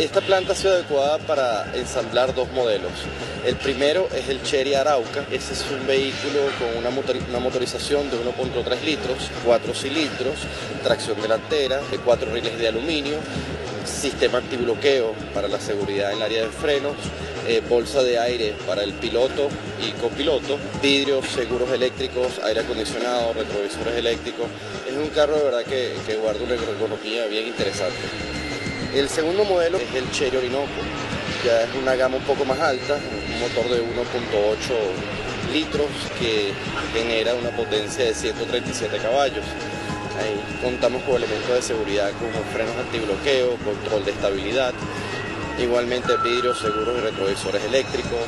Esta planta ha sido adecuada para ensamblar dos modelos. El primero es el Chery Arauca. Ese es un vehículo con una motorización de 1.3 litros, 4 cilindros, tracción delantera, de 4 rieles de aluminio, sistema antibloqueo para la seguridad en el área de frenos, bolsa de aire para el piloto y copiloto, vidrios seguros eléctricos, aire acondicionado, retrovisores eléctricos. Es un carro de verdad que guarda una ergonomía bien interesante. El segundo modelo es el Chery Orinoco. Ya es una gama un poco más alta, un motor de 1.8 litros que genera una potencia de 137 caballos. Ahí contamos con elementos de seguridad como frenos antibloqueo, control de estabilidad, igualmente vidrios seguros y retrovisores eléctricos.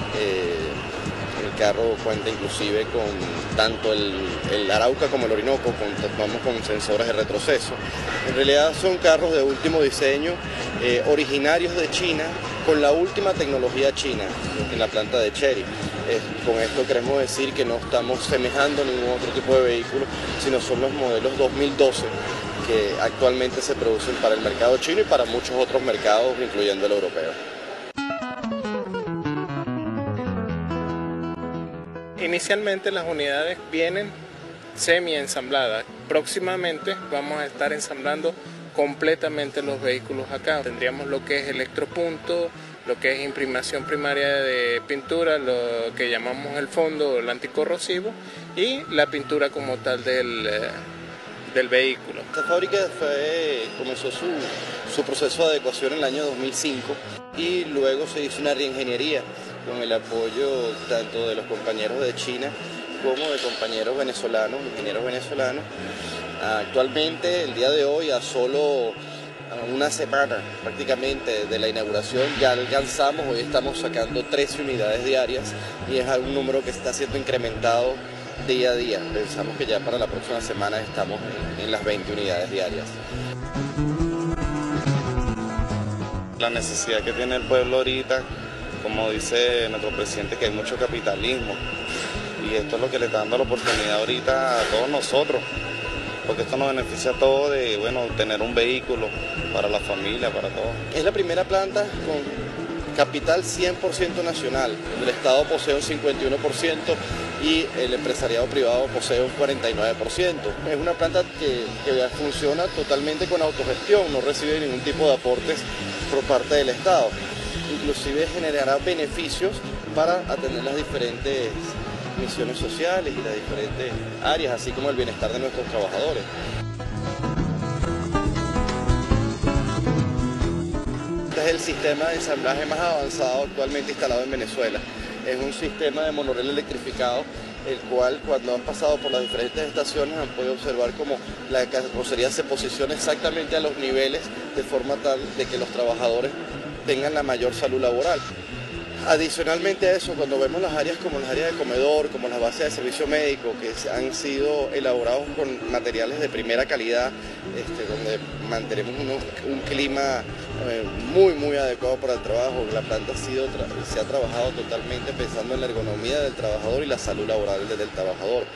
El carro cuenta inclusive con tanto el Arauca como el Orinoco, contamos con sensores de retroceso. En realidad son carros de último diseño, originarios de China, con la última tecnología china en la planta de Chery. Con esto queremos decir que no estamos semejando ningún otro tipo de vehículo, sino son los modelos 2012 que actualmente se producen para el mercado chino y para muchos otros mercados, incluyendo el europeo. Inicialmente las unidades vienen semi-ensambladas. Próximamente vamos a estar ensamblando completamente los vehículos acá. Tendríamos lo que es electropunto, lo que es imprimación primaria de pintura, lo que llamamos el fondo, el anticorrosivo, y la pintura como tal del vehículo. Esta fábrica comenzó su proceso de adecuación en el año 2005 y luego se hizo una reingeniería con el apoyo tanto de los compañeros de China como de compañeros venezolanos, ingenieros venezolanos. Actualmente, el día de hoy, a solo una semana prácticamente de la inauguración, ya alcanzamos, hoy estamos sacando 13 unidades diarias y es un número que está siendo incrementado día a día. Pensamos que ya para la próxima semana estamos en las 20 unidades diarias. La necesidad que tiene el pueblo ahorita, como dice nuestro presidente, que hay mucho capitalismo y esto es lo que le está dando la oportunidad ahorita a todos nosotros, porque esto nos beneficia a todos de, tener un vehículo para la familia, para todos. Es la primera planta con capital 100% nacional. El Estado posee un 51% y el empresariado privado posee un 49%. Es una planta que funciona totalmente con autogestión, no recibe ningún tipo de aportes por parte del Estado. Inclusive generará beneficios para atender las diferentes misiones sociales y las diferentes áreas, así como el bienestar de nuestros trabajadores. Este es el sistema de ensamblaje más avanzado actualmente instalado en Venezuela. Es un sistema de monorriel electrificado, el cual cuando han pasado por las diferentes estaciones han podido observar cómo la carrocería se posiciona exactamente a los niveles de forma tal de que los trabajadores tengan la mayor salud laboral. Adicionalmente a eso, cuando vemos las áreas como las áreas de comedor, como las bases de servicio médico, que han sido elaborados con materiales de primera calidad, donde mantenemos un clima muy adecuado para el trabajo, la planta se ha trabajado totalmente pensando en la ergonomía del trabajador y la salud laboral del trabajador.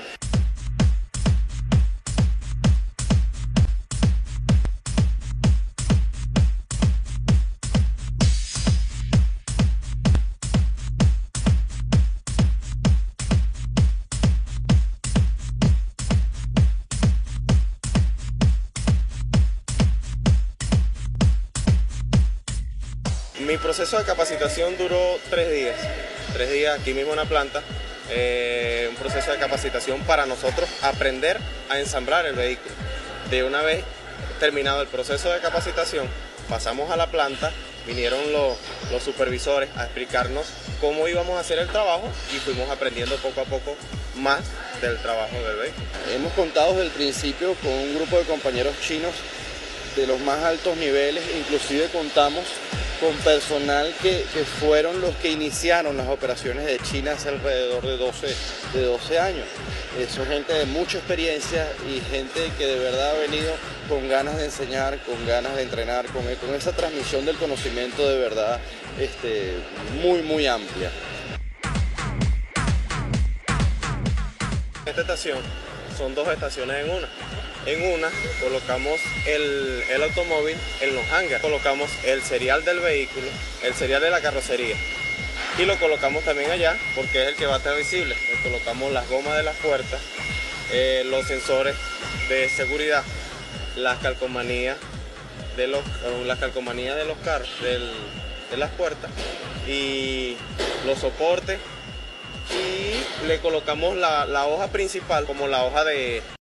Mi proceso de capacitación duró 3 días. 3 días aquí mismo en la planta. Un proceso de capacitación para nosotros aprender a ensamblar el vehículo. De una vez terminado el proceso de capacitación, pasamos a la planta, vinieron los supervisores a explicarnos cómo íbamos a hacer el trabajo y fuimos aprendiendo poco a poco más del trabajo del vehículo. Hemos contado desde el principio con un grupo de compañeros chinos de los más altos niveles, inclusive contamos con personal que fueron los que iniciaron las operaciones de China hace alrededor de 12 años. Son gente de mucha experiencia y gente que de verdad ha venido con ganas de enseñar, con ganas de entrenar, con esa transmisión del conocimiento de verdad muy amplia. Esta estación son 2 estaciones en una. En una colocamos el automóvil en los hangars, colocamos el serial del vehículo, el serial de la carrocería y lo colocamos también allá porque es el que va a estar visible. Le colocamos las gomas de las puertas, los sensores de seguridad, las calcomanías de los carros, de las puertas y los soportes, y le colocamos la hoja principal como la hoja de